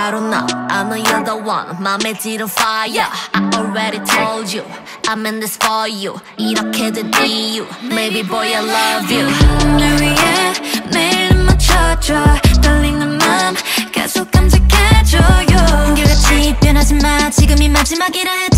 바로 너 I know you're the one 맘에 들어 fire I already told you I'm in this for you 이렇게 된 이유 Maybe boy I love you 날 위해 매일 맞춰줘 떨리는 맘 계속 감색해줘요 한결같이 변하지 마 지금이 마지막이라 해도